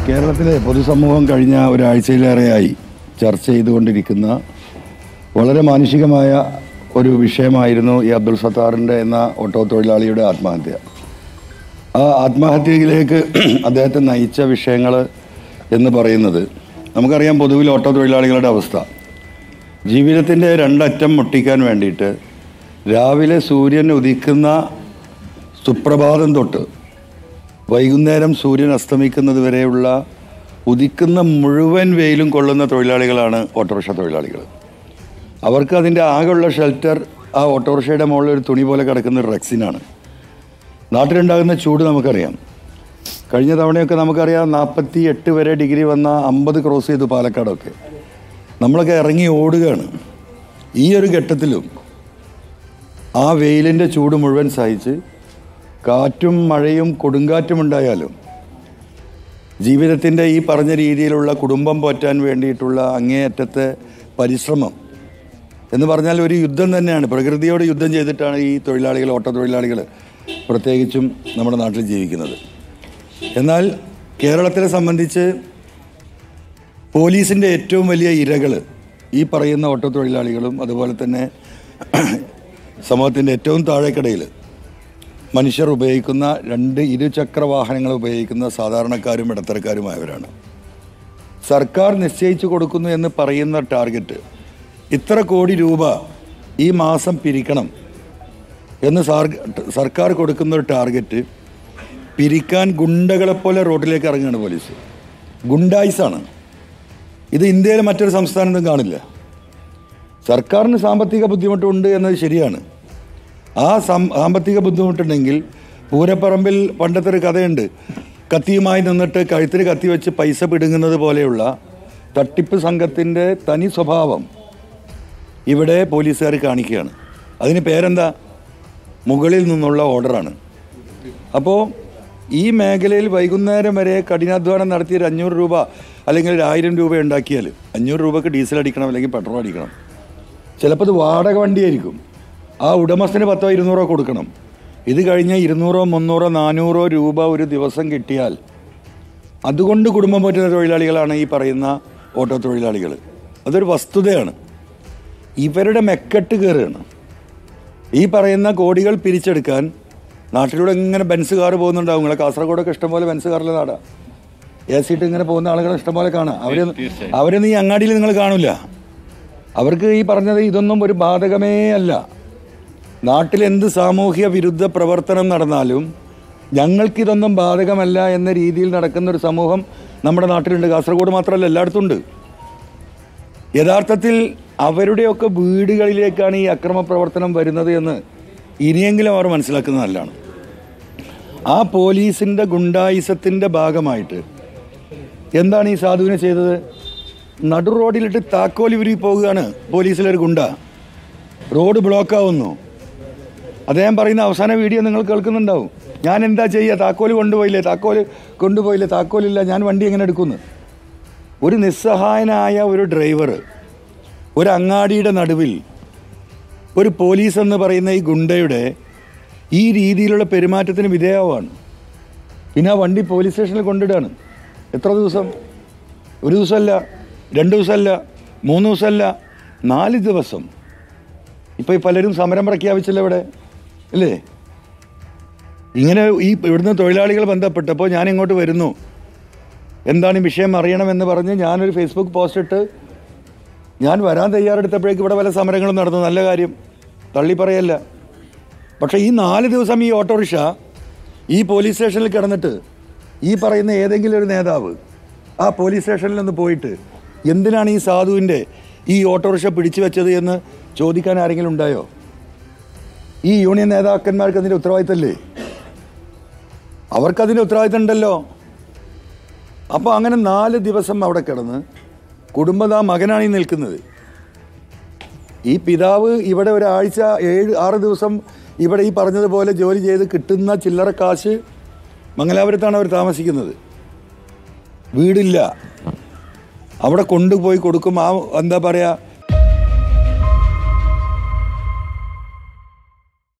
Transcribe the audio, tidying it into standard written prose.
കേരളത്തിലെ പൊതുസമൂഹം കഴിഞ്ഞ ഒരാഴ്ചയിലേറെയായി ചർച്ച ചെയ്തുകൊണ്ടിരിക്കുന്ന വളരെ മാനുഷികമായ ഒരു വിഷയമായിരുന്നു ഈ അബ്ദുൾ സത്താറിൻ്റെ എന്ന ഓട്ടോ തൊഴിലാളിയുടെ ആത്മഹത്യ. ആ ആത്മഹത്യയിലേക്ക് അദ്ദേഹത്തെ നയിച്ച വിഷയങ്ങൾ എന്ന് പറയുന്നത് നമുക്കറിയാം. പൊതുവിൽ ഓട്ടോ തൊഴിലാളികളുടെ അവസ്ഥ ജീവിതത്തിൻ്റെ രണ്ടറ്റം മുട്ടിക്കാൻ വേണ്ടിയിട്ട് രാവിലെ സൂര്യൻ ഉദിക്കുന്ന സുപ്രഭാതം തൊട്ട് വൈകുന്നേരം സൂര്യൻ അസ്തമിക്കുന്നത് വരെയുള്ള ഉദിക്കുന്ന മുഴുവൻ വെയിലും കൊള്ളുന്ന തൊഴിലാളികളാണ് ഓട്ടോറിക്ഷ തൊഴിലാളികൾ. അവർക്ക് അതിൻ്റെ ആകെയുള്ള ഷെൽട്ടർ ആ ഓട്ടോറിക്ഷയുടെ മുകളിൽ ഒരു തുണി പോലെ കിടക്കുന്ന ഒരു റെക്സിനാണ്. നാട്ടിലുണ്ടാകുന്ന ചൂട് നമുക്കറിയാം. കഴിഞ്ഞ തവണയൊക്കെ നമുക്കറിയാം 48 വരെ ഡിഗ്രി വന്ന 50 ക്രോസ് ചെയ്തു പാലക്കാടൊക്കെ. നമ്മളൊക്കെ ഇറങ്ങി ഓടുകയാണ്. ഈ ഒരു ഘട്ടത്തിലും ആ വെയിലിൻ്റെ ചൂട് മുഴുവൻ സഹിച്ച് കാറ്റും മഴയും കൊടുങ്കാറ്റും ഉണ്ടായാലും ജീവിതത്തിൻ്റെ ഈ പറഞ്ഞ രീതിയിലുള്ള കുടുംബം പോറ്റാൻ വേണ്ടിയിട്ടുള്ള അങ്ങേയറ്റത്തെ പരിശ്രമം എന്ന് പറഞ്ഞാൽ ഒരു യുദ്ധം തന്നെയാണ്. പ്രകൃതിയോട് യുദ്ധം ചെയ്തിട്ടാണ് ഈ തൊഴിലാളികൾ, ഓട്ടോ തൊഴിലാളികൾ പ്രത്യേകിച്ചും നമ്മുടെ നാട്ടിൽ ജീവിക്കുന്നത്. എന്നാൽ കേരളത്തിനെ സംബന്ധിച്ച് പോലീസിൻ്റെ ഏറ്റവും വലിയ ഇരകൾ ഈ പറയുന്ന ഓട്ടോ തൊഴിലാളികളും അതുപോലെ തന്നെ സമൂഹത്തിൻ്റെ ഏറ്റവും താഴേക്കടയിൽ മനുഷ്യർ ഉപയോഗിക്കുന്ന 2 ഇരുചക്ര വാഹനങ്ങൾ ഉപയോഗിക്കുന്ന സാധാരണക്കാരും ഇടത്തരക്കാരുമായവരാണ്. സർക്കാർ നിശ്ചയിച്ചു കൊടുക്കുന്നു എന്ന് പറയുന്ന ടാർഗറ്റ് ഇത്ര കോടി രൂപ ഈ മാസം പിരിക്കണം എന്ന് സർക്കാർ കൊടുക്കുന്ന ഒരു ടാർഗറ്റ് പിരിക്കാൻ ഗുണ്ടകളെപ്പോലെ റോഡിലേക്ക് ഇറങ്ങുകയാണ് പോലീസ്. ഗുണ്ടായിസാണ് ഇത്. ഇന്ത്യയിലെ മറ്റൊരു സംസ്ഥാനത്തും കാണില്ല. സർക്കാരിന് സാമ്പത്തിക ബുദ്ധിമുട്ടുണ്ട് എന്നത് ശരിയാണ്. ആ സാമ്പത്തിക ബുദ്ധിമുട്ടുണ്ടെങ്കിൽ പൂരപ്പറമ്പിൽ പണ്ടത്തെ ഒരു കഥയുണ്ട്. കത്തിയുമായി നിന്നിട്ട് കഴുത്തിൽ കത്തി വെച്ച് പൈസ പിടുങ്ങുന്നത് പോലെയുള്ള തട്ടിപ്പ് സംഘത്തിൻ്റെ തനി സ്വഭാവം ഇവിടെ പോലീസുകാർ കാണിക്കുകയാണ്. അതിന് പേരെന്താ? മുകളിൽ നിന്നുള്ള ഓർഡറാണ്. അപ്പോൾ ഈ മേഖലയിൽ വൈകുന്നേരം വരെ കഠിനാധ്വാനം നടത്തി 500 രൂപ അല്ലെങ്കിൽ 1000 രൂപ ഉണ്ടാക്കിയാൽ 500 രൂപയ്ക്ക് ഡീസൽ അടിക്കണം അല്ലെങ്കിൽ പെട്രോൾ അടിക്കണം. ചിലപ്പോൾ ഇത് വാടക വണ്ടിയായിരിക്കും. ആ ഉടമസ്ഥന് 10 200 കൊടുക്കണം. ഇത് കഴിഞ്ഞ് 200 300 400 രൂപ ഒരു ദിവസം കിട്ടിയാൽ അതുകൊണ്ട് കുടുംബം പറ്റുന്ന തൊഴിലാളികളാണ് ഈ പറയുന്ന ഓട്ടോ തൊഴിലാളികൾ. അതൊരു വസ്തുതയാണ്. ഇവരുടെ മെക്കെട്ട് കയറുകയാണ്. ഈ പറയുന്ന കോടികൾ പിരിച്ചെടുക്കാൻ നാട്ടിലൂടെ ഇങ്ങനെ ബെൻസ് കാറ് പോകുന്നുണ്ടാവും. നിങ്ങളെ കാസർഗോഡൊക്കെ ഇഷ്ടംപോലെ ബെൻസ് കാറിലെ നാടാ. AC ഇട്ട് ഇങ്ങനെ പോകുന്ന ആളുകളെ ഇഷ്ടംപോലെ കാണാം. അവരൊന്നും ഈ അങ്ങാടിയിൽ നിങ്ങൾ കാണില്ല. അവർക്ക് ഈ പറഞ്ഞത് ഇതൊന്നും ഒരു ബാധകമേ അല്ല. നാട്ടിലെന്ത് സാമൂഹ്യ വിരുദ്ധ പ്രവർത്തനം നടന്നാലും ഞങ്ങൾക്കിതൊന്നും ബാധകമല്ല എന്ന രീതിയിൽ നടക്കുന്ന ഒരു സമൂഹം നമ്മുടെ നാട്ടിലുണ്ട്. കാസർഗോഡ് മാത്രമല്ല, എല്ലായിടത്തും ഉണ്ട്. യഥാർത്ഥത്തിൽ അവരുടെയൊക്കെ വീടുകളിലേക്കാണ് ഈ അക്രമ പ്രവർത്തനം വരുന്നത് എന്ന് ഇനിയെങ്കിലും അവർ മനസ്സിലാക്കുന്നത് നല്ലതാണ്. ആ പോലീസിൻ്റെ ഗുണ്ടായിസത്തിൻ്റെ ഭാഗമായിട്ട് എന്താണ് ഈ സാധുവിനെ ചെയ്തത്? നടു റോഡിലിട്ട് താക്കോൽ ഉരുവി പോകുകയാണ് പോലീസിലൊരു ഗുണ്ട. റോഡ് ബ്ലോക്കാവുന്നു. അദ്ദേഹം പറയുന്ന അവസാന വീഡിയോ നിങ്ങൾ കേൾക്കുന്നുണ്ടാവും. ഞാൻ എന്താ ചെയ്യുക? താക്കോൽ കൊണ്ടുപോയില്ലേ, താക്കോലില്ല, ഞാൻ വണ്ടി എങ്ങനെ എടുക്കുന്നു? ഒരു നിസ്സഹായനായ ഒരു ഡ്രൈവർ ഒരു അങ്ങാടിയുടെ നടുവിൽ ഒരു പോലീസ് എന്ന് പറയുന്ന ഈ ഗുണ്ടയുടെ ഈ രീതിയിലുള്ള പെരുമാറ്റത്തിന് വിധേയമാണ്. പിന്നെ ആ വണ്ടി പോലീസ് സ്റ്റേഷനിൽ കൊണ്ടിടുകയാണ്. എത്ര ദിവസം? 1 ദിവസമല്ല, 2 ദിവസമല്ല, 3 ദിവസമല്ല, 4 ദിവസം. ഇപ്പോൾ ഈ പലരും സമരം പ്രഖ്യാപിച്ചല്ലോ ഇവിടെ, അല്ലേ? ഇങ്ങനെ ഇവിടുന്ന് തൊഴിലാളികൾ ബന്ധപ്പെട്ടപ്പോൾ ഞാൻ ഇങ്ങോട്ട് വരുന്നു, എന്താണ് ഈ വിഷയം അറിയണമെന്ന് പറഞ്ഞ് ഞാനൊരു ഫേസ്ബുക്ക് പോസ്റ്റ് ഇട്ട് ഞാൻ വരാൻ തയ്യാറെടുത്തപ്പോഴേക്ക് ഇവിടെ പല സമരങ്ങളും നടന്നു. നല്ല കാര്യം, തള്ളി പറയല്ല. പക്ഷേ ഈ 4 ദിവസം ഈ ഓട്ടോറിക്ഷ ഈ പോലീസ് സ്റ്റേഷനിൽ കിടന്നിട്ട് ഈ പറയുന്ന ഏതെങ്കിലും ഒരു നേതാവ് ആ പോലീസ് സ്റ്റേഷനിൽ നിന്ന് പോയിട്ട് എന്തിനാണ് ഈ സാധുവിൻ്റെ ഈ ഓട്ടോറിക്ഷ പിടിച്ചു വെച്ചത് എന്ന് ചോദിക്കാൻ ആരെങ്കിലും ഉണ്ടായോ? ഈ യൂണിയൻ നേതാക്കന്മാർക്ക് അതിൻ്റെ ഉത്തരവാദിത്തമല്ലേ? അവർക്കതിൻ്റെ ഉത്തരവാദിത്തം ഉണ്ടല്ലോ. അപ്പോൾ അങ്ങനെ 4 ദിവസം അവിടെ കിടന്ന് കുടുംബം, മകനാണ് ഈ നിൽക്കുന്നത്. ഈ പിതാവ് ഇവിടെ ഒരാഴ്ച 7-6 ദിവസം ഇവിടെ ഈ പറഞ്ഞതുപോലെ ജോലി ചെയ്ത് കിട്ടുന്ന ചില്ലറ കാശ് മംഗലാപുരത്താണ് അവർ താമസിക്കുന്നത്. വീടില്ല, അവിടെ കൊണ്ടുപോയി കൊടുക്കും. ആ എന്താ പറയുക,